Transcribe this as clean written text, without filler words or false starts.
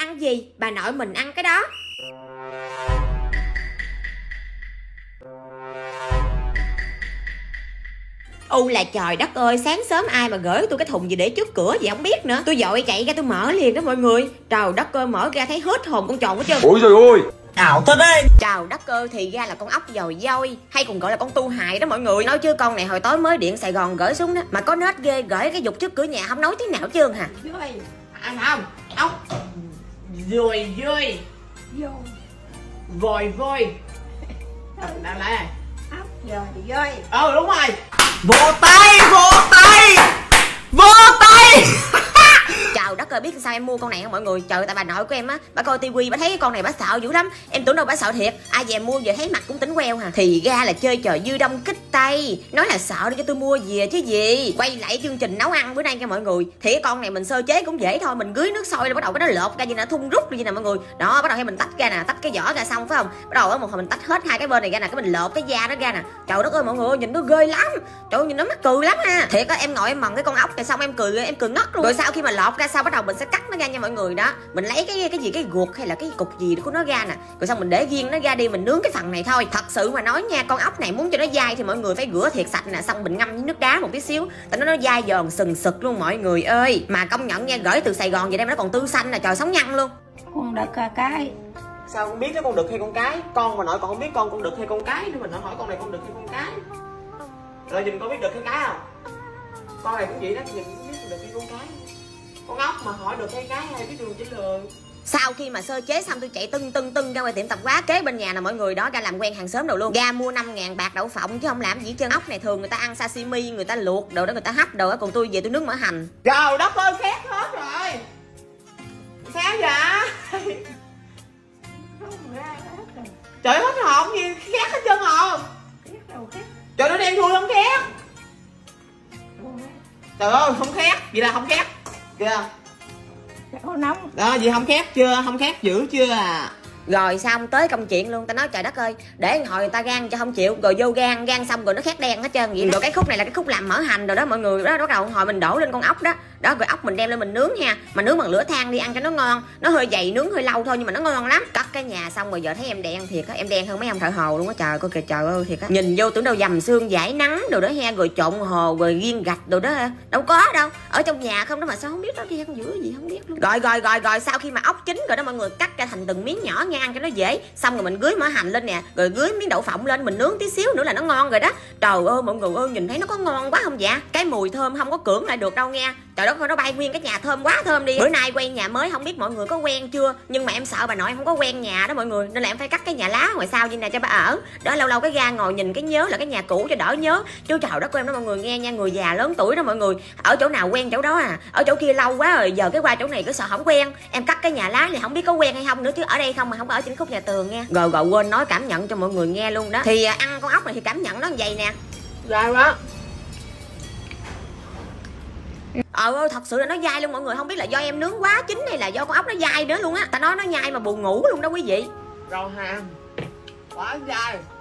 Ăn gì bà nội mình ăn cái đó. Là trời đất ơi, sáng sớm ai mà gửi tôi cái thùng gì để trước cửa gì không biết nữa. Tôi vội chạy ra tôi mở liền đó mọi người. Trời đất ơi, mở ra thấy hết hồn con tròn hết trơn. Ôi trời ơi, ảo thật đấy. Trời đất ơi, thì ra là con ốc dồi dôi, hay còn gọi là con tu hài đó mọi người. Nói chứ con này hồi tối mới điện Sài Gòn gửi xuống đó, mà có nết ghê, gửi cái dục trước cửa nhà không nói tiếng nào trơn hả. Ăn không? Ốc dồi dôi, vòi vôi. Nào lại ốc dồi dôi. Đúng rồi. Vỗ tay, vỗ tay, vỗ tay. Trời đất ơi, biết sao em mua con này không mọi người? Trời, tại bà nội của em á, bà coi tivi bà thấy cái con này bà sợ dữ lắm. Em tưởng đâu bà sợ thiệt. Ai về mua về thấy mặt cũng tỉnh queo hả. Thì ra là chơi trò dư đông kích tây. Nói là sợ để cho tôi mua về chứ gì. Quay lại chương trình nấu ăn bữa nay nha mọi người. Thì cái con này mình sơ chế cũng dễ thôi, mình rưới nước sôi rồi bắt đầu cái nó lột ra như là thun rút như nè mọi người. Đó, bắt đầu mình tách ra nè, tách cái vỏ ra xong phải không? Bắt đầu á một hồi mình tách hết hai cái bên này ra nè, cái mình lột cái da nó ra nè. Trời đất ơi mọi người, nhìn nó ghê lắm. Trời ơi, nhìn nó mắc cười lắm ha. Thiệt á, em ngồi em mần cái con ốc này xong em cười ngất luôn. Rồi sau khi mà lột ra xong bắt đầu mình sẽ cắt nó ra nha mọi người. Đó, mình lấy cái ruột hay là cái cục gì của nó ra nè, rồi xong mình để riêng nó ra đi, mình nướng cái phần này thôi. Thật sự mà nói nha, con ốc này muốn cho nó dai thì mọi người phải rửa thiệt sạch nè, xong mình ngâm với nước đá một tí xíu tại nó dai giòn sừng sực luôn mọi người ơi. Mà công nhận nha, gửi từ Sài Gòn về đây mà nó còn tươi xanh nè, trời, sống nhăn luôn. Con đực cái. Sao không biết cái con đực hay con cái? Con mà nội còn không biết con đực hay con cái nữa, mình hỏi con này con đực hay con cái. Rồi nhìn có biết đực hay cái không? Con này cũng vậy đó, nhìn cũng biết đực hay con cái. Con ốc mà hỏi được cái hay biết đường chỉ lừa. Sau khi mà sơ chế xong tôi chạy tưng ra ngoài tiệm tạp hóa kế bên nhà là mọi người đó, ra làm quen hàng xóm đồ luôn. Ra mua 5.000 bạc đậu phộng chứ không làm gì chân. Ốc này thường người ta ăn sashimi, người ta luộc đồ đó, người ta hấp đồ đó, còn tôi về tôi nướng mỡ hành. Trời đất ơi, khét hết rồi. Sao vậy? Trời hết hồn gì, khét hết trơn hồn. Trời, nó đen thui không khét. Trời ơi, không khét, vậy là không khét kìa. Nóng đó, gì không khét chưa, không khét dữ chưa à. Rồi xong tới công chuyện luôn, ta nói trời đất ơi, để ngồi người ta gan cho không chịu, rồi vô gan xong rồi nó khét đen hết trơn vậy. Rồi cái khúc này là cái khúc làm mỡ hành rồi đó mọi người. Đó, bắt đầu hồi mình đổ lên con ốc đó. Đó, rồi ốc mình đem lên mình nướng ha, mà nướng bằng lửa than đi ăn cho nó ngon. Nó hơi dày, nướng hơi lâu thôi nhưng mà nó ngon lắm. Cắt cái nhà xong rồi giờ thấy em đen thiệt á, em đen hơn mấy ông thợ hồ luôn á. Trời coi kìa, trời ơi thiệt á, nhìn vô tưởng đâu dầm xương giải nắng đồ đó he, rồi trộn hồ rồi nghiên gạch đồ đó ha. Đâu có đâu, ở trong nhà không đó mà sao không biết nó đen dữ gì không biết luôn. Rồi sau khi mà ốc chín rồi đó mọi người, cắt ra thành từng miếng nhỏ nha, ăn cho nó dễ. Xong rồi mình rưới mỡ hành lên nè, rồi rưới miếng đậu phộng lên, mình nướng tí xíu nữa là nó ngon rồi đó. Trời ơi mọi người ơi, nhìn thấy nó có ngon quá không dạ? Cái mùi thơm không có cưỡng lại được đâu nghe. Trời đất ơi, nó bay nguyên cái nhà thơm quá thơm đi. Bữa nay quay nhà mới không biết mọi người có quen chưa, nhưng mà em sợ bà nội em không có quen nhà đó mọi người, nên là em phải cắt cái nhà lá ngoài sau như này cho bà ở. Đó, lâu lâu cái ra ngồi nhìn cái nhớ là cái nhà cũ cho đỡ nhớ. Chứ trời đất của em đó mọi người nghe nha, người già lớn tuổi đó mọi người, ở chỗ nào quen chỗ đó à, ở chỗ kia lâu quá rồi giờ cái qua chỗ này cứ sợ không quen. Em cắt cái nhà lá này không biết có quen hay không nữa, chứ ở đây không mà không có ở trên khúc nhà tường nha. Rồi quên nói cảm nhận cho mọi người nghe luôn đó. Thì ăn con ốc này thì cảm nhận nó như vậy nè. Dai quá. Thật sự là nó dai luôn mọi người, không biết là do em nướng quá chín hay là do con ốc nó dai nữa luôn á. Ta nói nó nhai mà buồn ngủ luôn đó quý vị. Rau hàm quá dai.